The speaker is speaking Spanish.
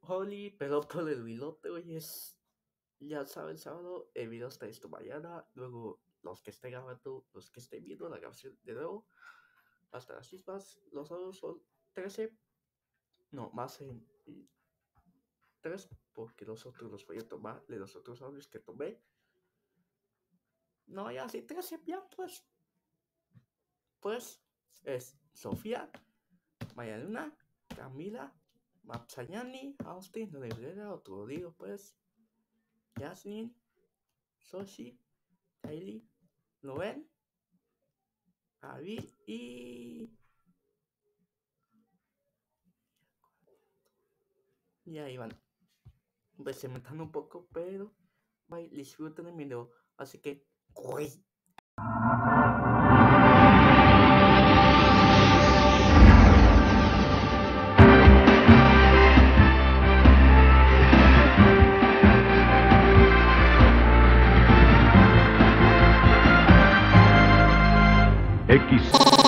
Holly, pero por el vilote hoy es, ya sabes, sábado, el video está esto mañana, luego los que estén grabando, los que estén viendo la grabación de nuevo, hasta las mismas, los sábados son 13, no, más en 3, porque nosotros los voy a tomar de los otros audios que tomé. No, ya sí, 13, ya pues, es Sofía, Mariana, Camila, Mapsayani, Austin, Rivera, otro digo, pues, Jasmine, Soshi, Kylie, Noel, Avi y ahí van. Pues se me están un poco, pero bye, disfruten el video. Así que, ¡uy! X